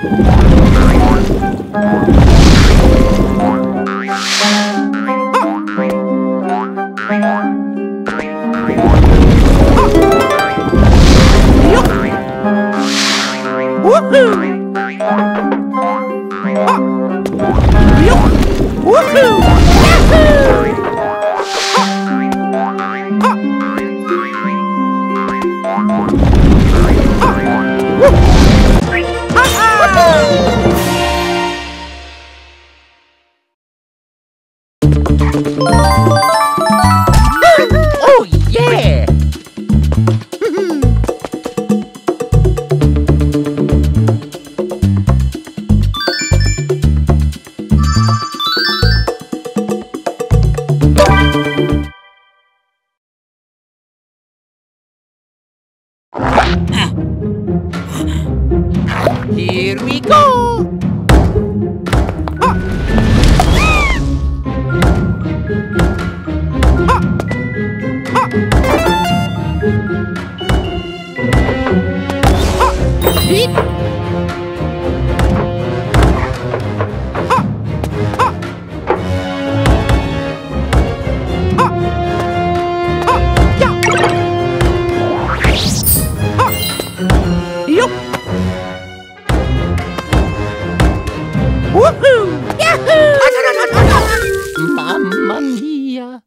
Oh yeah! Here we go! Mamma mia!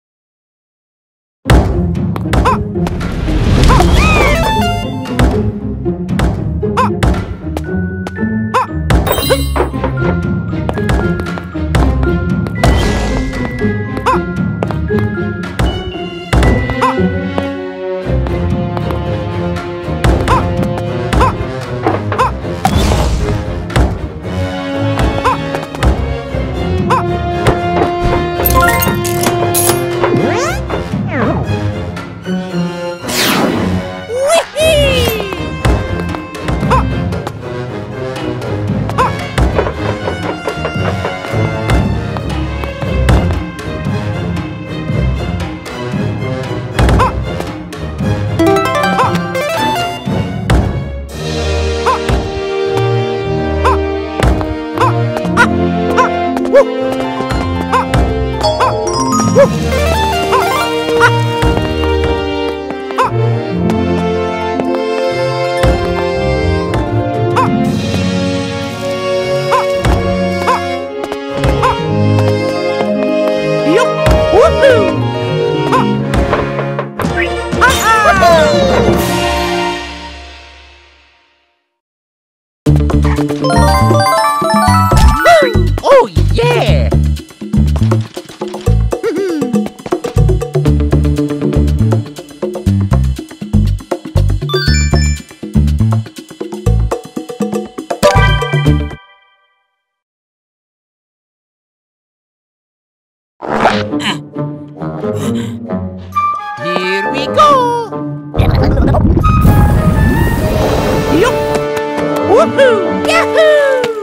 Oh yeah! Here we go! Yup! Woohoo! Yahoo!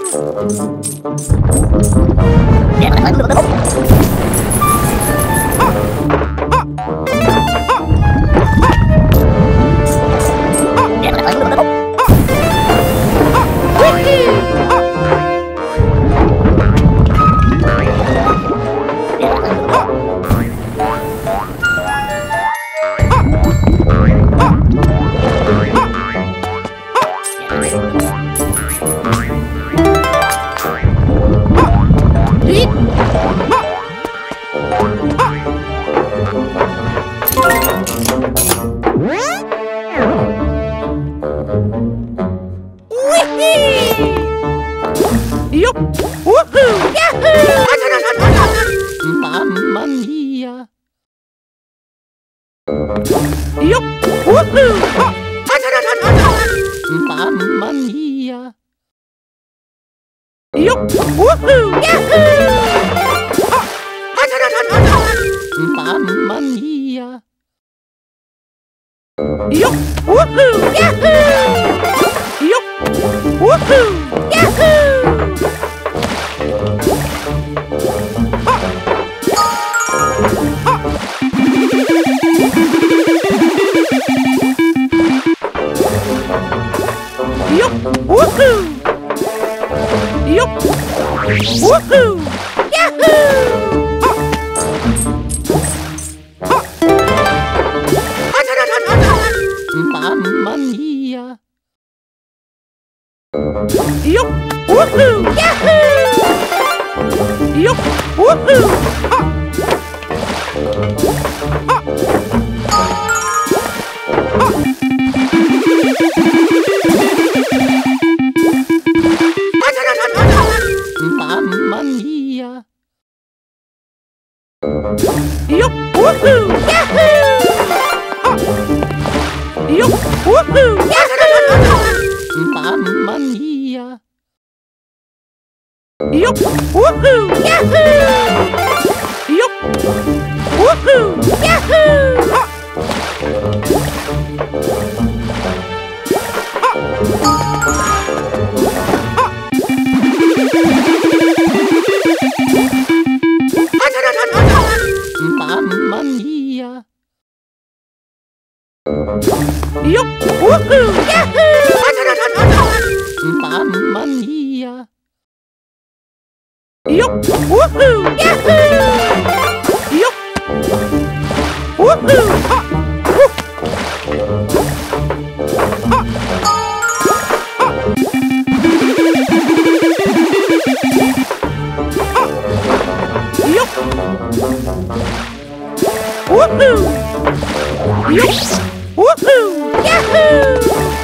Yup! Woohoo! Yahoo! Mamma mia! Yup! Woohoo! Mamma mia! Yup! Woohoo! Yahoo! Mamma mia! Yup! Woohoo! Yahoo! Yup! Woohoo! Yahoo! Yup! Woohoo! Yup! Woohoo! Yahoo! Mamma mia! Yup! Woohoo! Yahoo! Yup! Woohoo! Mamma mia! Yup! Woohoo! Yahoo! Yup! Woohoo! Yahoo! Mamma mia! Yup! Woohoo! Yahoo! Yup! Woohoo! Yahoo! Mamma mia! Yup! Woohoo! Yahoo! Mamma mia! Yup! Woohoo! Yahoo! Yup! Woohoo! Yup! Woohoo! Yup! Woohoo! Yahoo!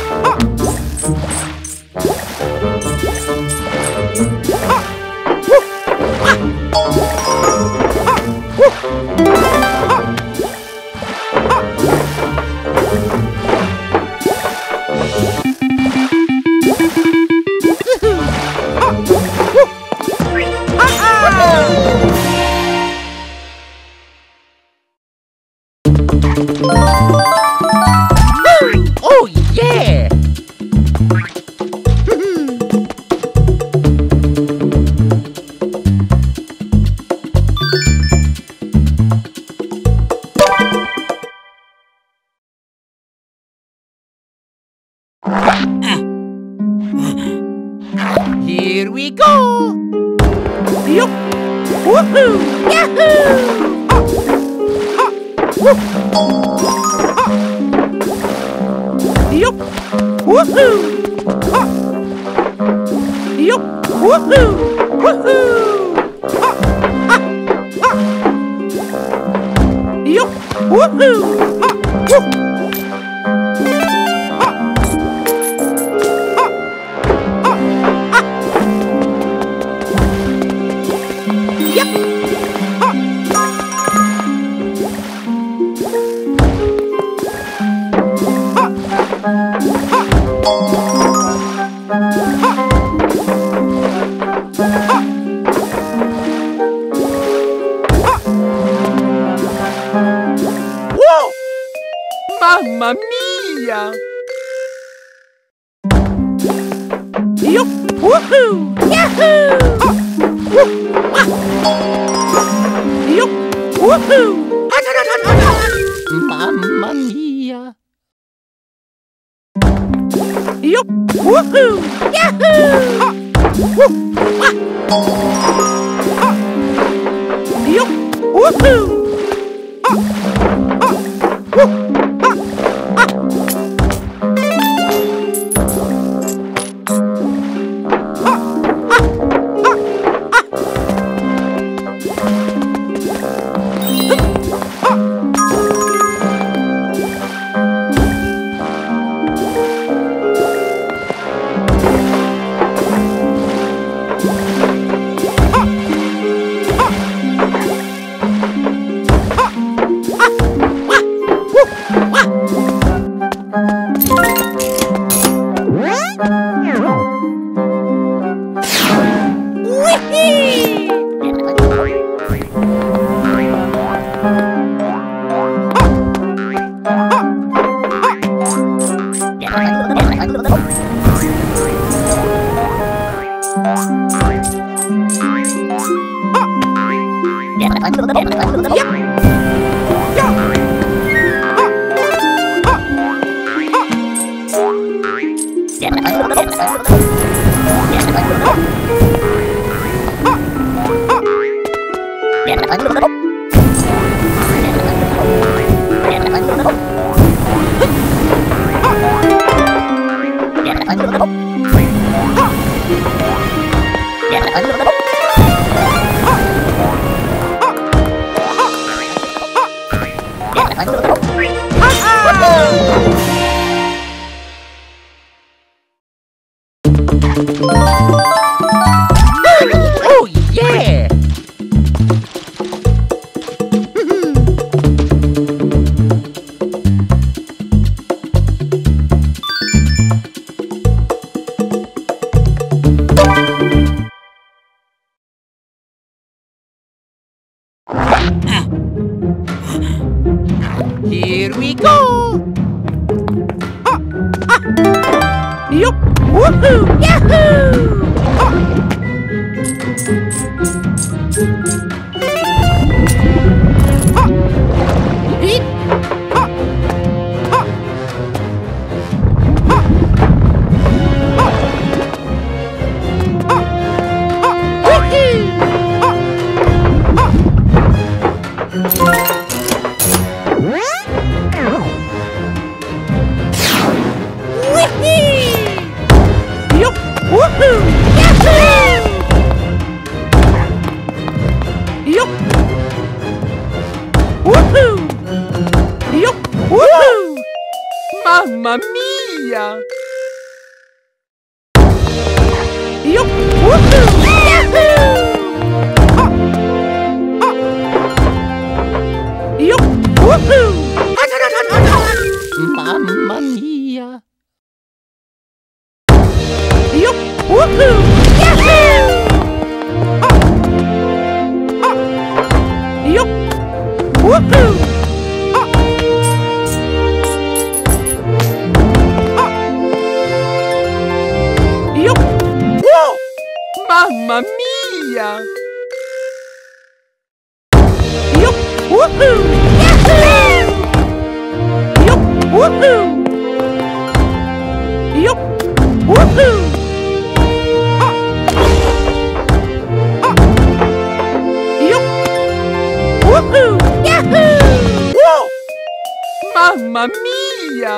Oh yeah! Here we go! Yup! Woohoo! Yahoo! Yup! Woohoo! Yup! Woohoo! Woohoo! Yup! Woohoo! Whoa! Mamma mia! Yup! Woohoo! Yahoo! Yup! Woohoo! Mamma mia! Yup! Woohoo! Yahoo! Yup! Woohoo! Yep. Oh yeah! Here we go! Yup! Woohoo! Yahoo! Hit! Yup! Woohoo! Yahoo! Yup! Woohoo! Yup! Woohoo! Mamma mia! Yup! Woohoo! Yahoo! Yup! Woohoo! Mamma mia! Yup! Woohoo! Yahoo! Yup! Woohoo! Yup! Whoa! Mamma mia! Yup! Woohoo! Yahoo! Yup! Woohoo! Yup! Woohoo! Yup! Woohoo! Yahoo! Whoa! Mamma mia!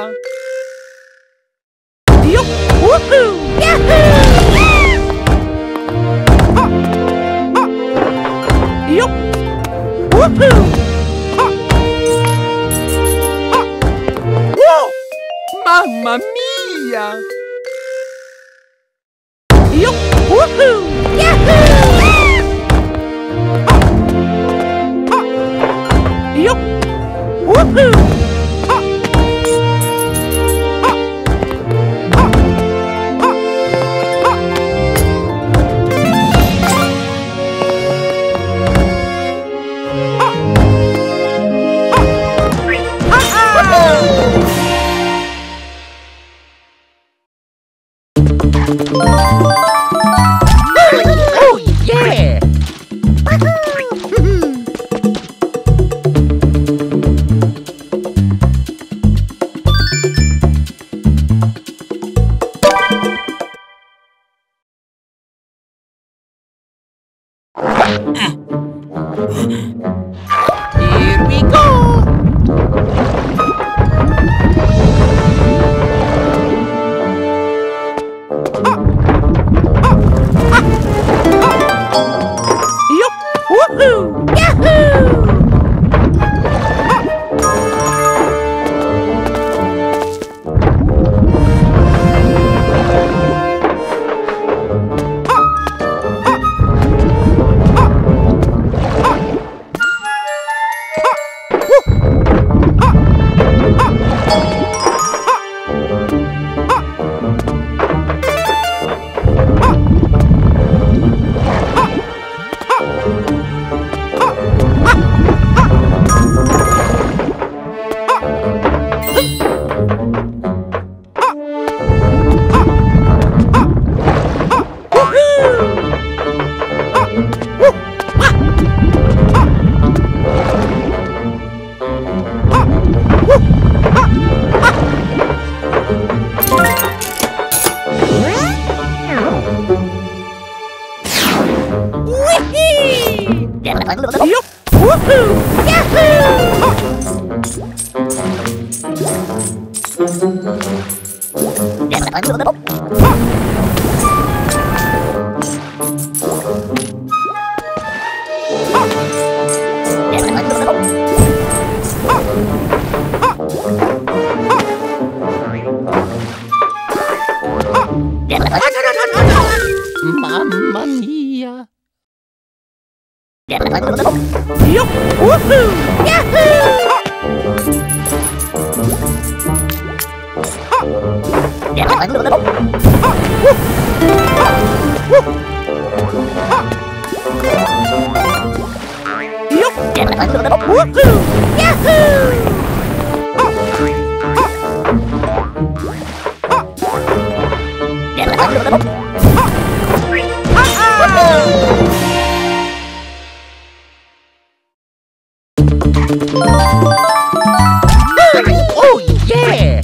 Yup! Woohoo! Yahoo! Yup! Woohoo! Whoa! Mamma mia! Yup! Woohoo! Yahoo! Yup! Woohoo! Oh yeah! Here we go! Yup! Woohoo! Yahoo! Yup! Woohoo! Yahoo! Mamma mia! Yup! Woohoo! Oh yeah!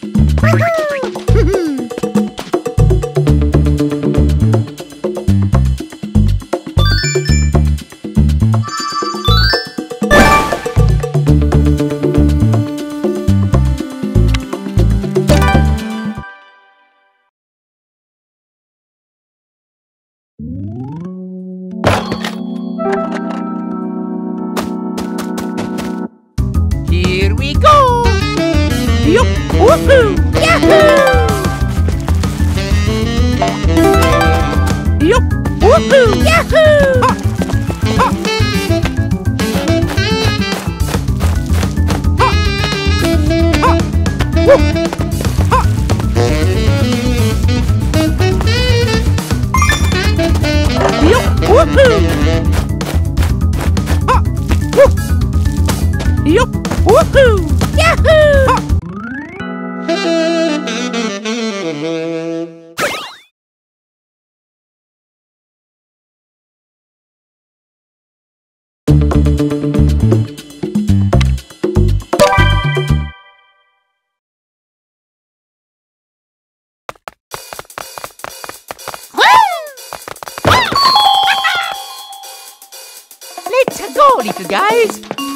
Here we go! Yup! Woohoo! Yahoo! Yup! Woohoo! Yahoo! Yup! Woohoo! Yup! Woohoo! Yahoo! Let's go, little guys!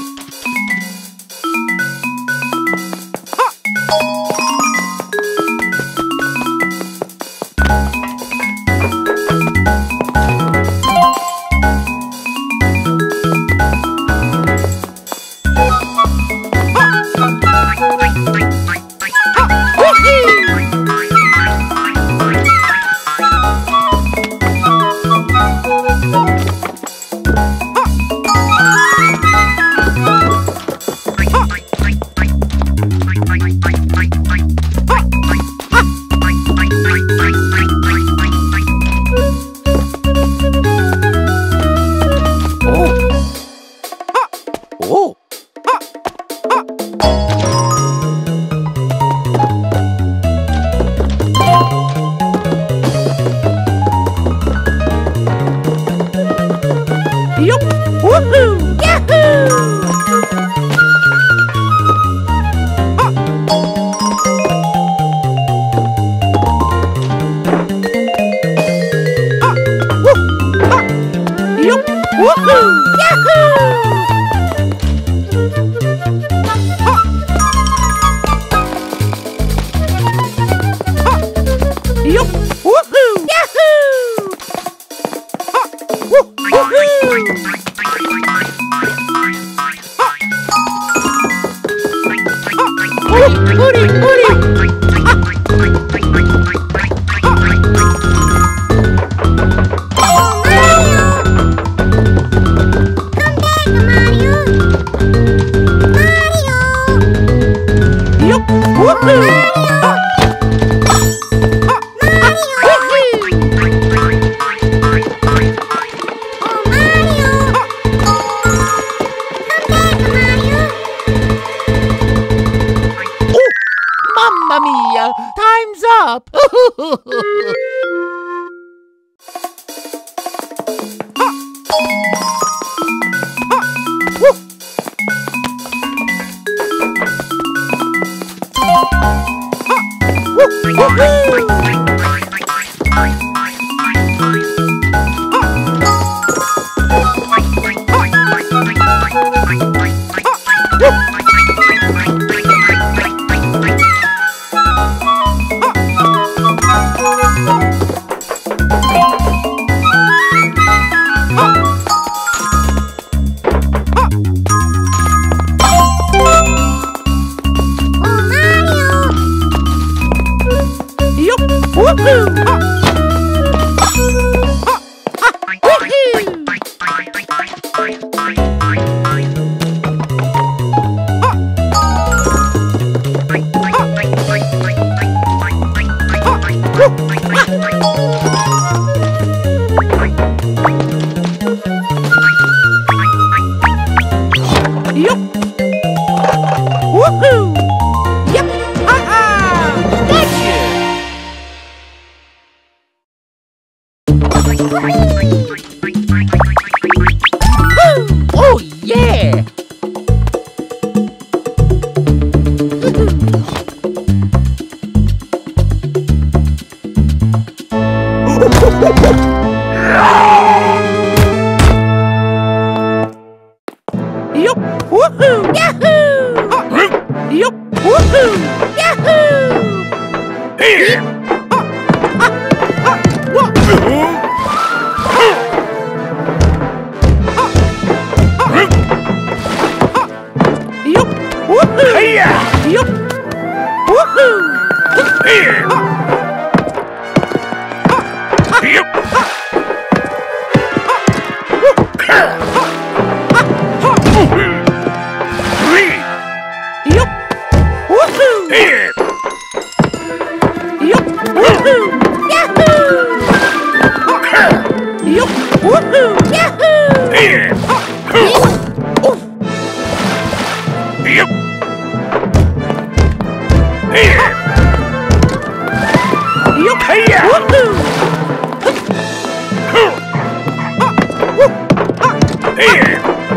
Yup! Woohoo! Yahoo! Yup! Woohoo! Yahoo! Yup! Woohoo! Yahoo! Hurry, hurry! Yup! Woohoo! Mamma mia! Time's up! Woohoo! Yup. Woohoo! Yep. Ha-ha! Gotcha! Oh, yeah! Yup! Woohoo! Yahoo! Yup! Woohoo! Yahoo! Here! Yup! Woohoo! Hiya! Yup! Woohoo! Here! Yup! Yup! Woohoo! Here! Yup! Woohoo! Yahoo! Yup! Woohoo! Yahoo! Here! Oof! Yup! Here! Yup! Hiya! Woohoo! Here!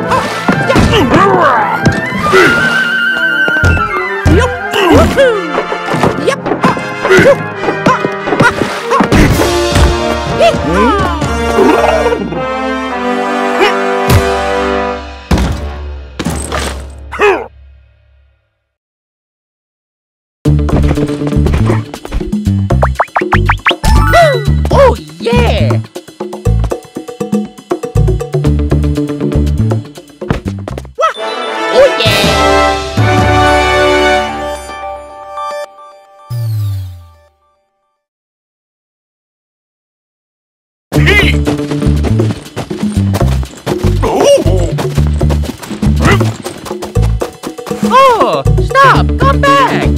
Yup! Woohoo! Yep! Oh, yeah! Oh, yeah! Hey! Oh! Oh, stop! Come back!